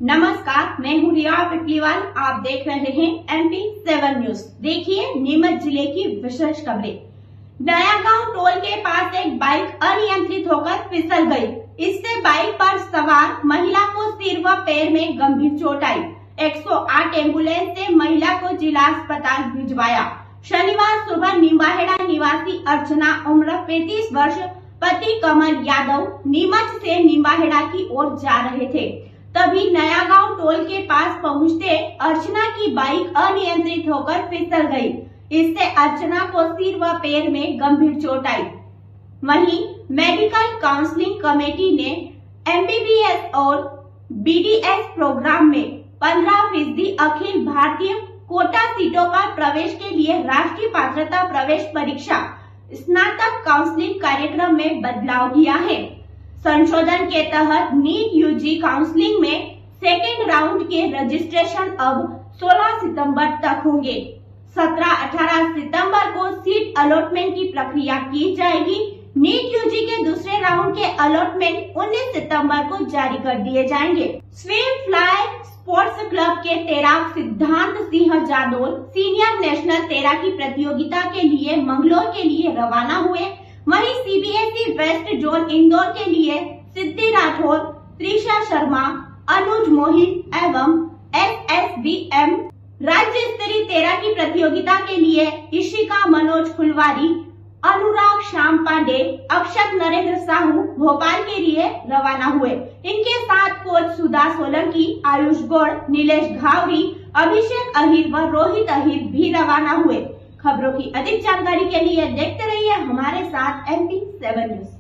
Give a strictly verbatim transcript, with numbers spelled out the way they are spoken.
नमस्कार, मैं हूँ रिया पिपलीवाल। आप देख रहे हैं एम पी सेवन न्यूज। देखिए नीमच जिले की विशेष खबरें। नया गांव टोल के पास एक बाइक अनियंत्रित होकर फिसल गई। इससे बाइक पर सवार महिला को सिर व पैर में गंभीर चोट आई। एक सौ आठ एम्बुलेंस से महिला को जिला अस्पताल भिजवाया। शनिवार सुबह निम्बाहेड़ा निवासी अर्चना उम्र पैंतीस वर्ष पति कमल यादव नीमच से निम्बाहेड़ा की ओर जा रहे थे। तभी नया गांव टोल के पास पहुंचते अर्चना की बाइक अनियंत्रित होकर फिसल गई। इससे अर्चना को सिर व पैर में गंभीर चोट आई। वहीं मेडिकल काउंसलिंग कमेटी ने एम बी बी एस और बी डी एस प्रोग्राम में पंद्रह फीसदी अखिल भारतीय कोटा सीटों पर प्रवेश के लिए राष्ट्रीय पात्रता प्रवेश परीक्षा स्नातक काउंसलिंग कार्यक्रम में बदलाव किया है। संशोधन के तहत नीट यू जी काउंसलिंग में सेकेंड राउंड के रजिस्ट्रेशन अब सोलह सितंबर तक होंगे। सत्रह अठारह सितंबर को सीट अलॉटमेंट की प्रक्रिया की जाएगी। नीट यू जी के दूसरे राउंड के अलॉटमेंट उन्नीस सितंबर को जारी कर दिए जाएंगे। स्विम फ्लाई स्पोर्ट्स क्लब के तैराक सिद्धांत सिंह जादौल सीनियर नेशनल तैराकी प्रतियोगिता के लिए मंगलोर के लिए रवाना हुए। वहीं C B S E west zone Indore के लिए सिद्धि राठौर, त्रिशा शर्मा, अनुज मोहित एवं एस एस बी एम राज्य स्तरीय तैराकी प्रतियोगिता के लिए इशिका मनोज फुलवारी, अनुराग श्याम पांडे, अक्षत नरेंद्र साहू भोपाल के लिए रवाना हुए। इनके साथ कोच सुधा सोलंकी, आयुष गौड़, नीलेश घावरी, अभिषेक अहिर व रोहित अहिर भी रवाना हुए। खबरों की अधिक जानकारी के लिए देखते रहिए हमारे साथ एम पी सेवन न्यूज।